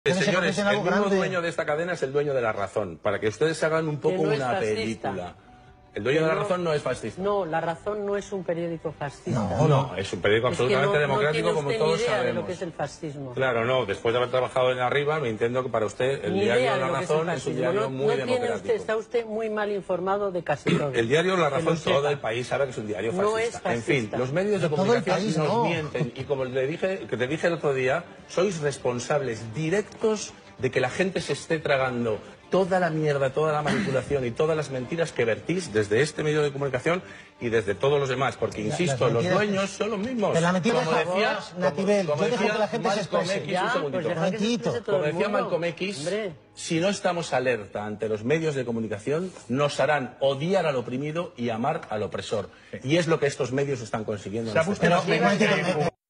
Señores, el mismo dueño de esta cadena es el dueño de La Razón, para que ustedes hagan un poco una película. El dueño de La Razón no es fascista. No, La Razón no es un periódico fascista. No, es un periódico absolutamente democrático, como todos sabemos. De lo que es el fascismo. Claro, no, después de haber trabajado en Arriba, me entiendo que para usted el diario La Razón es un diario muy democrático. Está usted muy mal informado de casi todo. El diario La Razón, todo el país sabe que es un diario fascista. No es fascista. En fin, los medios de comunicación nos mienten, y como te dije el otro día, sois responsables directos de que la gente se esté tragando toda la mierda, toda la manipulación y todas las mentiras que vertís desde este medio de comunicación y desde todos los demás, porque insisto, los dueños son los mismos. Pero la mentira como decía, yo dejo que la gente se exprese. Como decía Malcolm X, si no estamos alerta ante los medios de comunicación, nos harán odiar al oprimido y amar al opresor. Y es lo que estos medios están consiguiendo.